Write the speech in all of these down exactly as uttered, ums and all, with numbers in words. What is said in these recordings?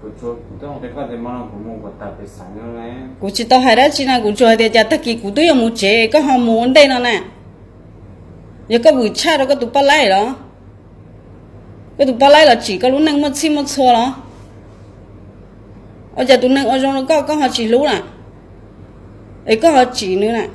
cụ chỉ tao hay đó chỉ là cụ cho thì giờ tất kỳ cụ tôi muốn chế có họ muốn đây nó nè giờ có buổi cha đó có tụi ba lại đó cái tụi ba lại là chỉ có lúc nâng mất xin mất xua đó ở giờ tụi nâng ở trong nó có có họ chỉ lú nè ấy có họ chỉ nữa nè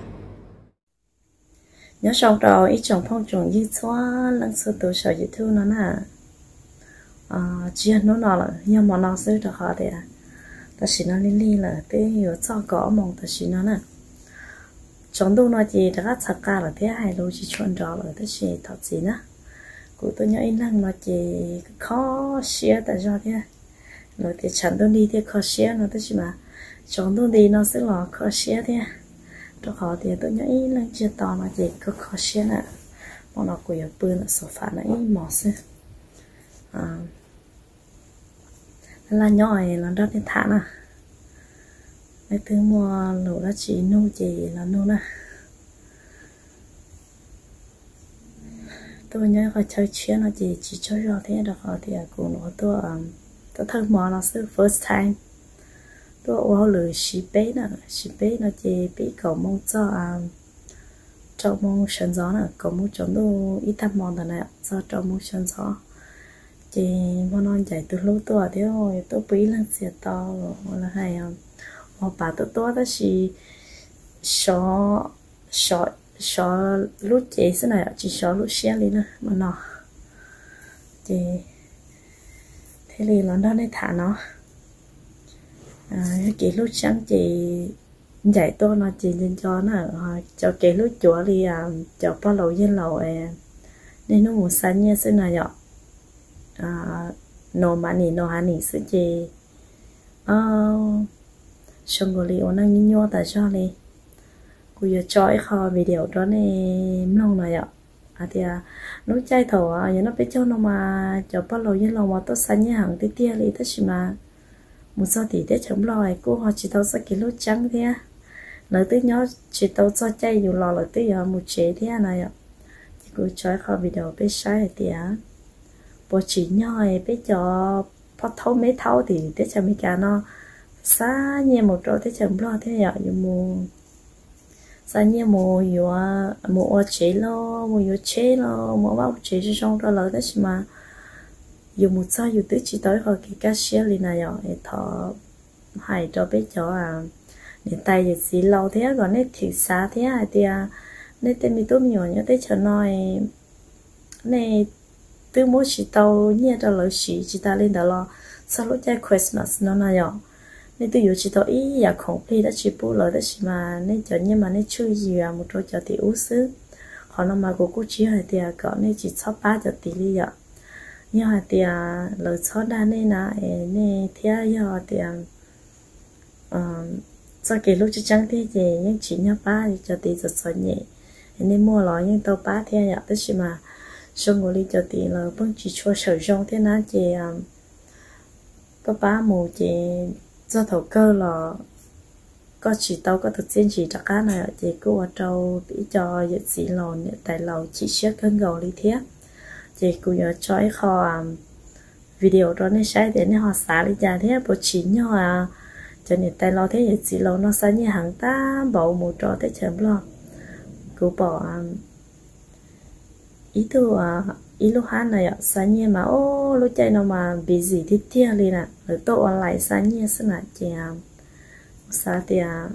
nhớ xong rồi ít chồng phong trồng như xóa lần sau tôi sợ gì thương nó nè à chỉ nó nó là nhưng mà nó sẽ được họ thì à ta chỉ nó liên liên là thế hiểu cho có mong ta chỉ nó nè chọn đâu nó chỉ đã sạc cả là thế hai lô chỉ chọn rõ là thế chỉ thật gì nữa của tôi nhớ in năng nó chỉ khó xé tại do thế rồi thì chọn đâu đi thì khó xé nó thế chỉ mà chọn đâu đi nó sẽ là khó xé thế cho họ thì tôi nhớ in năng chia to nó chỉ có khó xé nè mà nó quỳ ở bươn ở sofa nó ít mỏ xưa à là nhỏ này nó rất là thả nè mấy thứ mua lẩu đó chỉ nu chỉ là nu nè tôi nhớ phải chơi chuyện nó chỉ chỉ chơi rồi thế được rồi thì cũng nó tôi tôi thân mò nó sẽ first time tôi ô lười xí bé nè xí bé nó chỉ bị cầu mong cho cho mong sân gió nè cầu mong chọn tôi ít thăm mòn này do cho mong sân gió chỉ mong non chạy từ lúc tôi thế rồi tôi bị lần xịt to rồi là hay mà bà tôi tôi đó chỉ sợ sợ sợ lúc chế thế này chỉ sợ lúc xe đi nữa mà nó thì thế thì nó đó để thả nó à, cái lúc sáng chị dạy tôi nó chỉ nên cho nó cho cái lúc chúa đi à cho bao lâu với lâu à nên nó muốn sáng như thế này ạ à nó mà nỉ nó hà nỉ sự gì ờ xong rồi li ôn năng nhô tại sao li cô giờ cho ấy kho video đó này long này ạ à thì à nó chạy thầu à giờ nó biết cho nó mà cho bao lâu với lâu mà tôi sáng như hàng tí tia li tất mà một số thì để chống lòi cô họ chỉ tao sẽ cái lúa trắng thế nói tới nhớ chỉ tao cho chạy dù lò là tới giờ một chế thế này ạ thì cô cho ấy kho video biết sai thì à bộ chỉ nhoi biết cho phát thấu mấy thấu thì để cho mấy cả nó xa nhẹ một chỗ thế chấm lo thế ạ dù mù xa nhẹ mù dù mù chế lo mù dù chế lo mù bao chế cho trong đó là thế mà dù một sao dù tới chỉ tới khỏi cái cá xé lên này ạ để thọ hay cho biết cho à để tay thì xí lâu thế còn nét thịt xa thế à thì à nét tên mi tốt nhiều nhớ tới chờ nói này từ mỗi chỉ tàu nhẹ cho lỡ chỉ chỉ ta lên đó lo sau lúc chơi Christmas nó này ạ nên tôi chỉ tao ý là không phải đã chỉ bù lỡ đó chỉ mà nên cho nhưng mà nên chơi gì à một chỗ cho thì ú xứ họ nó mà cô chỉ hay thì có nên chỉ sáu ba cho tỷ lý ạ nhưng mà thì lỡ sáu đa nên là nên theo giờ thì sau cái lúc chỉ trắng thế gì nhưng chỉ nhá ba thì cho tỷ rất sợ nhẹ nên mua lọ nhưng tao ba theo ạ tức là mà xong rồi đi cho tỷ là vẫn chỉ cho sử dụng thế nào chị tao ba mù chị do thầu cơ là có chỉ tao có thực hiện chỉ cho cá này thì cô ở trâu bị cho dịch sĩ lòn tại lầu chỉ xét cân gầu lý thiết thì cô nhớ cho ấy kho video đó nên sai để nên họ xả đi ra thế bộ chỉ nhau à cho nên tại lầu thế dịch sĩ lòn nó sai như hàng ta bầu một trò thế chấm lo cô bỏ ý thứ ý lúc hát này ạ sáng nhiên mà ô lúc chạy nó mà bị gì thì tia đi nè rồi tôi online sáng nhiên sẽ là chèo sao thì à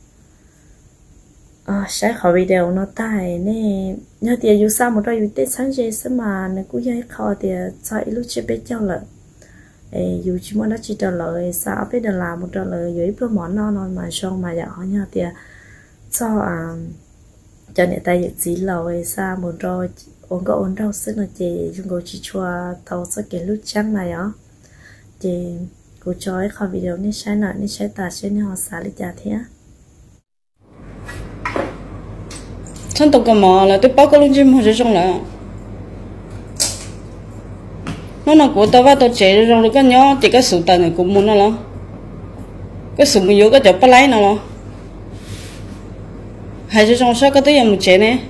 sẽ khỏi video nó tài nè nhớ thì dù sao một đôi dù tết sáng chế sẽ mà nó cũng dễ khó thì sao lúc chưa biết cho lợi dù chỉ muốn nó chỉ trả lời sao biết được làm một trả lời dưới pro món non non mà xong mà nhỏ nhớ thì cho à cho nên tay dịch gì lâu sao một đôi ôn có ôn đâu sức là chị chúng tôi chỉ cho tàu sẽ cái lúc trắng này á chị cô cho ấy khỏi video này sai nợ này sai tà sai họ xả đi trả thế thân tộc cái mỏ là tôi báo cái lúc chim hồi trong là nó là của tao và tao chế trong cái nhỏ chỉ cái sụt này cũng muốn nó lo cái sụt mình vô cái chợ bắt lấy nó lo hay cho trong sao cái tới giờ một chế này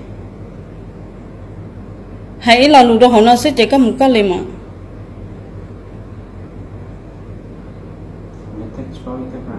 hãy là lúc đó họ nó sẽ chỉ có một cái liền mà thích có ý thức mà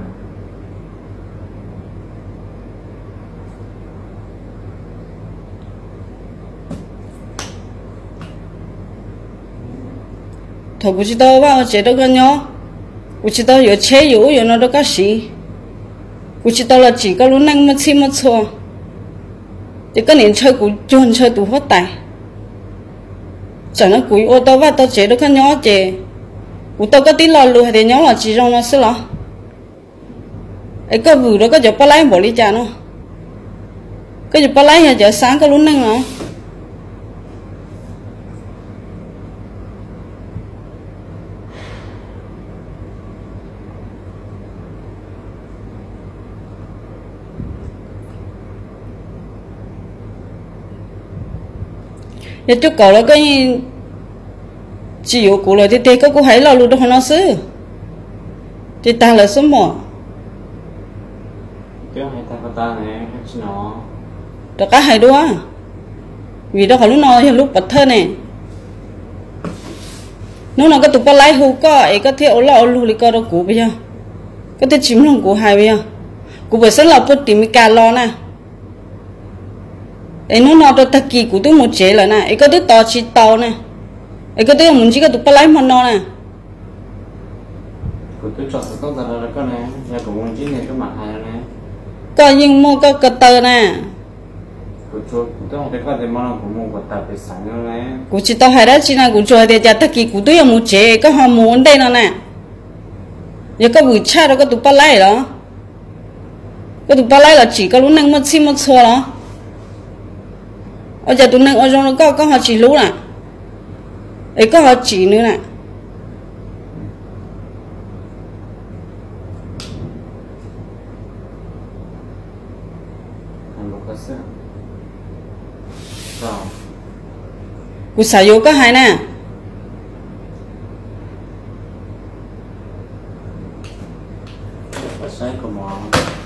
thôi bố chỉ tao vào chế đâu cái nhỏ bố chỉ tao有车有有那都个事bố chỉ tao là chỉ có lúc năng mà xin mà错thì cái年chơi của chọn chơi đủ hết tài chẳng nó cuối ô tao vào tao chế đâu cái nhỏ chế của tao có tí lo lùi thì nhỏ là chỉ trong nó xí lo ấy có vừa đó có chụp bao lái bỏ đi cha nó có chụp bao lái hay chở sáng có lúc năng nó giờ chú cậu là cái chỉ có cụ là thì thế có cụ hay là luôn đó nó xứ thì ta là số một tiếng hay ta có ta này chứ nó đó cả hai đứa vì đó họ lúc nào thì lúc bật thơ này lúc nào có tụi ba lái hú có ấy có thể ở là ở luôn thì có đâu cụ bây giờ có thể chìm lòng cụ hai bây giờ cụ phải sẽ là bớt tìm cái lo nè ấy nó nào đó ta kỳ của tôi một chế là nè ấy có tôi to chỉ tàu nè ấy có tôi muốn chỉ có tụi ba lái mà nó nè của tôi chọn sự tốt ra là cái này nhà của mình chỉ này cái mặt hàng này có nhưng mua có cờ tờ nè của tôi tôi không thấy có gì mà nó của mình của ta phải sẵn như này của chị tao hay đó chị nào của tôi thì ta kỳ của tôi một chế có họ muốn đây nó nè giờ có buổi cha đó có tụi ba lái đó có tụi ba lái là chỉ có lúc năng mất xin mất xua đó ở giờ tụi năng ở trong nó có có họ chỉ lú nè ấy có họ chỉ nữa nè thành một cái sự rồi của xài vô có hai nè và sai của mọi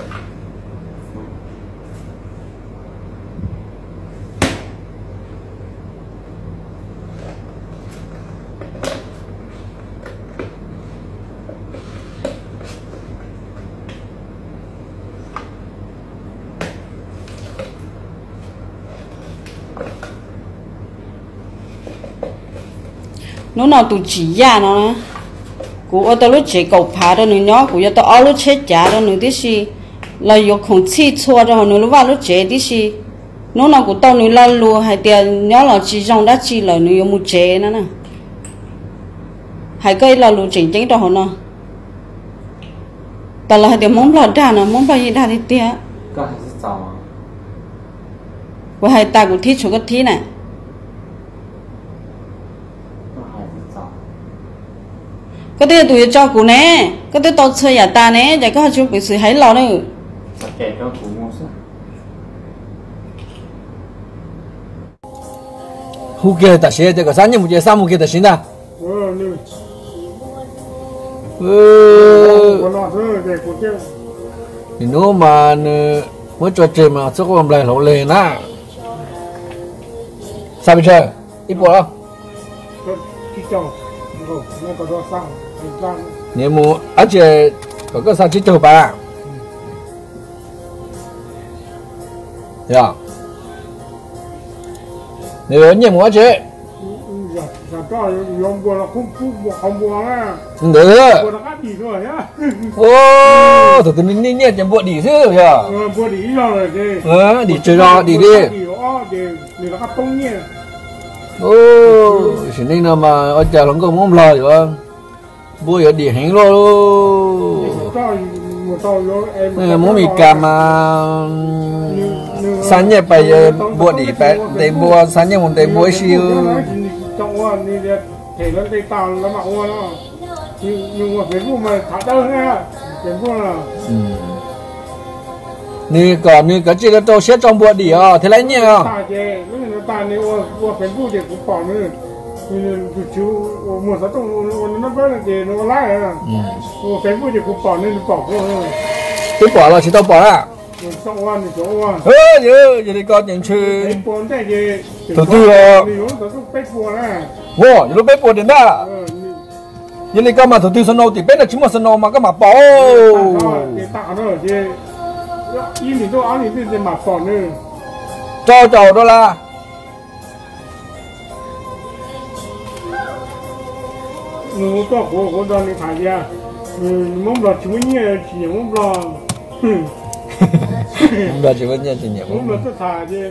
nó nào tụi chỉ ra nó của tao lúc chế cầu phá đó nữa nhá của tao ở lúc chế trả đó nữa tí gì là有空气错rồi nữa lúc vào lúc chế tí gì nó nào của tao nữa là lùa hay tiền nhá là chỉ trong đã chỉ là nữa một chế nữa nè hay cái là lùa chỉnh chỉnh đó nó tao là tiền món lợn ra nè món bao nhiêu ra thì tiền có hay rất giàu của hai ta của thi chỗ cái thi này có thể tụi cho cụ nè có thể tao chơi giả ta nè để có chú bị sự hãy lo nữa sẽ kể cho cụ mua sức hu kia ta xe cái sáng nhưng một sao một kia ta xin ta thì nó mà mới cho chơi mà số con lại lỗ lề na sao bây giờ ít bộ đâu nếu mà ở chơi có cái sao chỉ cho bà dạ nếu ở nhà mua chơi được ô tụi mình đi nhẹ chẳng bộ đi chứ dạ ờ đi chơi đó đi đi ô chỉ nên là mà ở nhà nó có món lời rồi bữa giờ đi hẹn luôn muốn bị cam mà sáng nhẹ bây giờ bữa đi bé để bữa sáng nhẹ một để bữa siêu thể nó đi tàu nó mặc hoa nó nhưng mà cái vụ mà thả đơn nha cái vụ là nè còn nè cái chuyện là tôi sẽ trong bữa đi à thế lấy nhỉ à ta chơi lúc này ta nè hoa hoa cái vụ thì cũng bỏ nữa nên tụi chú một số tụi nó vẫn là gì nó lái à hoa cái vụ thì cũng bỏ nên bỏ thôi tôi bỏ rồi chỉ tao bỏ à xong hoa thì chỗ hoa ơ giờ giờ đi coi những chuyện cái bốn cái gì từ từ rồi thì nó tụi nó bếp hoa nè wow giờ nó bếp bột đến đó vậy này cái mà thủ tiêu sân nô thì bên là chỉ một sân nô mà cái mà bỏ thì tạo nó thì ý mình tôi áo thì thì mà bỏ nữa cho trầu đó là nó cho cô cô đó đi thải ra mong là chúng mình chỉ mong là mong là chỉ vấn đề chỉ nhiều mong là tất thải chứ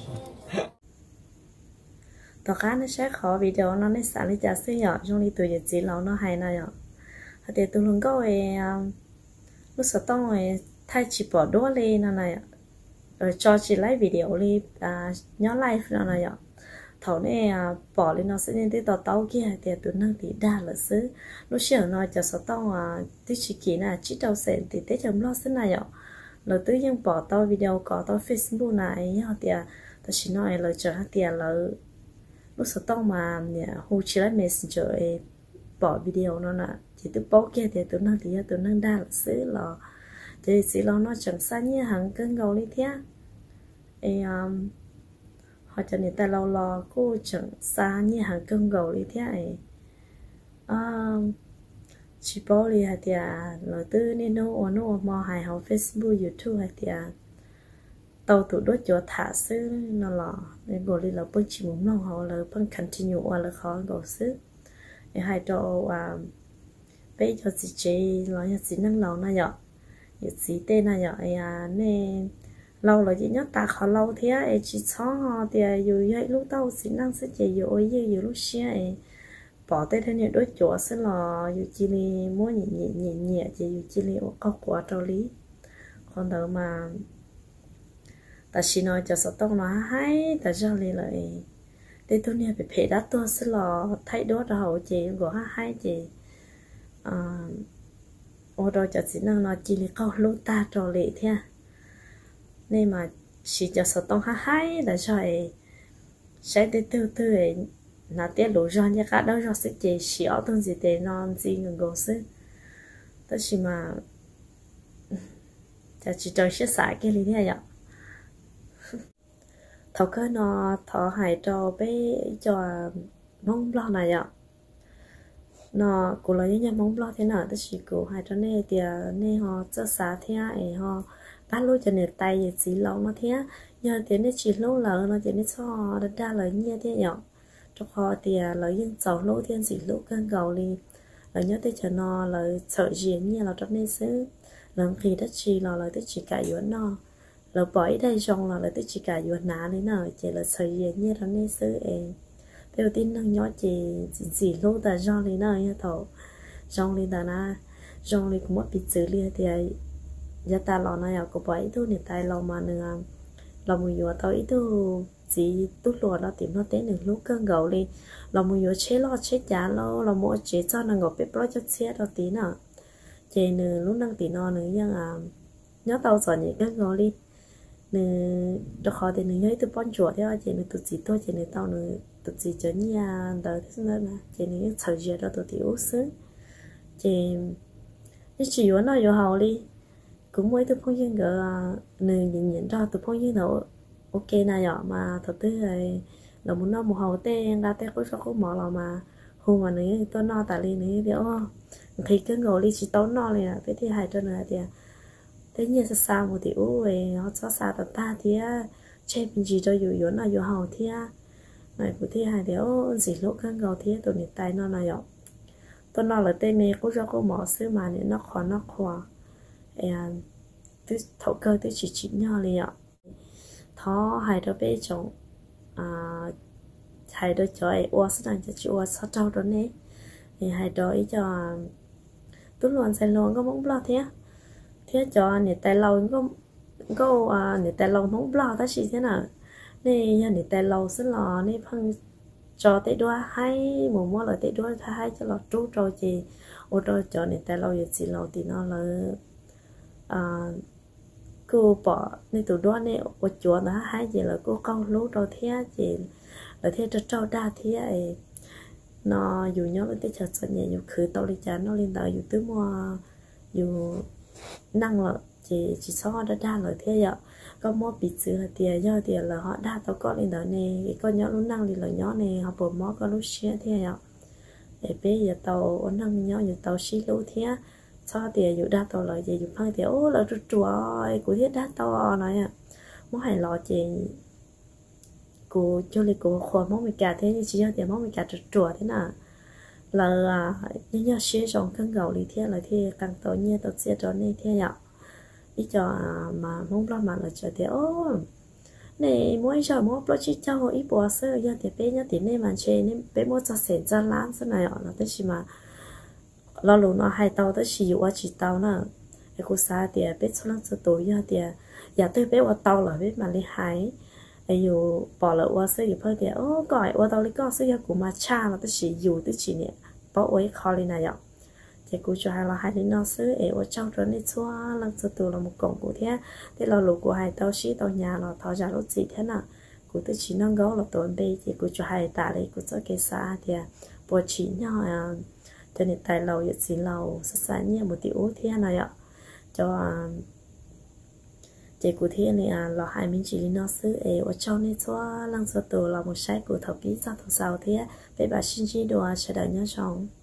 tao cá nó sẽ khó video nó nên xả đi trả xí nhỏ trong đi từ giờ chỉ lâu nó hay này ạ thì tôi luôn có về lúc sau tao về thay chỉ bỏ đũa lên nó này rồi cho chị lấy video đi à nhớ live nó này ạ thầu này bỏ lên nó sẽ nên tới tao tao kia thì tôi năng thì đa là xứ lúc xưa nó cho sau tao à tôi chỉ kỹ là chỉ tao sẽ thì tới chấm lo xứ này ạ rồi tôi nhưng bỏ tao video có tao Facebook này nhá thì tao chỉ nói là chờ hát tiền là lúc sau tao mà hồ chỉ lấy messenger bỏ video nó nè chỉ tôi bỏ kia thì tôi năng thì tôi năng đa là xứ là thì chỉ lo nó chẳng xa như hàng cân gầu đi thế e họ cho nên ta lâu lo cô chẳng xa như hàng cân gầu đi thế này chỉ bỏ đi hạt tiệt rồi từ nên nó ổn nó mò hài học Facebook YouTube hạt tiệt tàu tụ đốt chỗ thả xứ nó lò nên gọi đi là bớt chỉ muốn lòng họ là bớt continue hoặc là khó gọi xứ để hai trò à bây giờ chỉ chơi lo như chỉ năng lâu này vậy chỉ tên này vậy à nên lâu rồi chỉ nhớ ta khó lâu thế ấy chỉ cho họ thì dù vậy lúc đầu chỉ năng sẽ chỉ dù ôi dù lúc xưa ấy bỏ tay thế này đôi chỗ sẽ là dù chỉ li mua nhẹ nhẹ nhẹ nhẹ chỉ dù chỉ li có quá trâu lý còn đâu mà ta chỉ nói cho số tông nó hay ta cho li lại để tôi này bị phê đắt tôi sẽ là thay đổi đầu chị của hai chị ô rồi cho chỉ năng nó chỉ li câu lúc ta trò lệ thế nên mà chỉ cho số tông hay là cho ấy sẽ để từ từ ấy là tiết lộ ra như cả đó rồi sẽ chỉ xíu từng gì để non gì ngừng gấu sức tất chỉ mà cho chỉ cho sẽ xài cái lý này ạ thầu cơ nó thọ hại cho bé cho mong lo này ạ nó cũng là những mong lo thế nào tất chỉ cũng hại cho nên thì nên họ cho xả thế ấy họ bắt lôi cho nên tay gì chỉ lâu nó thế nhờ thế nên chỉ lâu lỡ nó chỉ nên cho nó ra lời như thế nhở cho họ thì lời những giàu lỗ thiên chỉ lỗ cân gầu đi lời nhớ tới cho nó lời sợ gì như là trong nên xứ lần khi đất chi là lời tới chỉ cả yuan nó lời bỏi đây trong là lời tới chỉ cả yuan ná đấy nào chỉ là sợ gì như trong nên xứ em đầu tiên năng nhớ chỉ chỉ lỗ ta do lý nào như thầu trong lý ta na trong lý cũng mất bị xử lý thì giờ ta lo này có bỏi thôi thì tay lo mà nữa lo mùi dừa tao ít thôi chỉ tốt lúa nó tìm nó tới được lúc cơn gầu đi là một yếu chế lo chế giá lo là mỗi chế cho nó ngọc bếp lo cho xe đó tí nào chế nữa lúc năng tí nó nữa nhưng à nhớ tao giỏi những cơn gầu đi nữa cho khó thì nữa nhớ từ con chuột theo chế nữa tụt chỉ thôi chế nữa tao nữa tụt chỉ cho nhà đời thế nên là chế nữa những thời gian đó tụt thì út xứ chế những chỉ yếu nó yếu hậu đi cũng mới từ phong dân gỡ nữa nhìn nhìn ra từ phong dân đâu ok này ạ mà thật tư này là muốn nó một hậu tên ra tên có cho có mỏ là mà hôm mà nữa tôi no tại li nữa điều khi cái ngồi đi chỉ tốn no này thế thì hai chân này thì thế nhiên sao sao một tiểu về nó cho xa tận ta thì chơi mình chỉ cho dù yếu là yếu hậu thì này của thì hai điều gì lúc cái ngồi thì tụi này tay nó này ạ tôi no là tên này có cho có mỏ xứ mà nó khó nó khó em tôi thấu cơ tôi chỉ chỉ nhau liền ạ thọ hai đứa bé chồng à hai đứa cho ai uất sang cho chị uất sát trâu đó nè thì hai đứa ấy cho tôi luôn xài luôn có món bò thế thế cho người ta lâu có có à người ta lâu món bò ta chỉ thế nào nè nhà người ta lâu xin lò nè phân cho tới đua hay một món là tới đua hai cho lọt trú rồi chị ô rồi cho người ta lâu giờ chị lâu thì nó là à cô bỏ nên tụi đó này ở chỗ đó hai gì là cô câu lú rồi thế gì là thế cho trâu đa thế ấy nó dù nhớ cái chợ sân nhẹ dù khử tao đi chán nó lên đời dù tứ mua dù năng là chỉ chỉ so đã đa lời thế vậy có mua bị sự là tiền do tiền là họ đa tao có lên đời này cái con nhớ lúc năng thì là nhớ này họ bỏ mó có lúc xé thế vậy để bây giờ tàu ôn năng nhau giờ tàu xí lú thế cho tiền dụ đa tàu lời gì dụ phăng tiền ô là chùa của thiết đá to nói à mỗi ngày lọ chị của cho lịch của khoa món mình cả thế chỉ cho tiền món mình cả chùa thế nào là những nhà xe trong căn gạo lý thế là thế càng tàu nhẹ tàu xe cho nên thế nhở ít cho mà mong lo mà là cho tiền ô này mỗi giờ mỗi bữa chỉ cho ít bữa sơ giờ thì bé nhá thì nên mà chơi nên bé mỗi cho sền cho láng thế này là tới chỉ mà lo lù nó hai tàu tới chỉ dụ chỉ tàu nữa cái cô xa thì bé số lần số tuổi giờ thì giờ tới bé qua tàu là bé mà đi hái ai dụ bỏ lỡ qua sơ thì thôi thì ô gọi qua tàu đi có sơ giờ của mà cha là tới chỉ dụ tới chỉ nè bỏ ấy khó lên này ạ thì cô cho hai là hai đứa nó sơ ấy ở trong đó này xóa lần số tuổi là một cổng của thế thế lo lù của hai tàu xí tàu nhà là tháo ra lúc gì thế nào của tới chỉ nó gấu là tổn bê thì cô cho hai tạ đây cô cho cái xa thì bỏ chỉ nhau cho nên tại lầu giờ chỉ lầu sát sát nhẹ một tiểu thế này ạ cho chị của thế này à là hai mình chỉ nó xứ ấy ở trong này cho lăng số tuổi là một sai của thập ký sao thằng sao thế bé bà xin chỉ đồ sẽ đợi nhớ chồng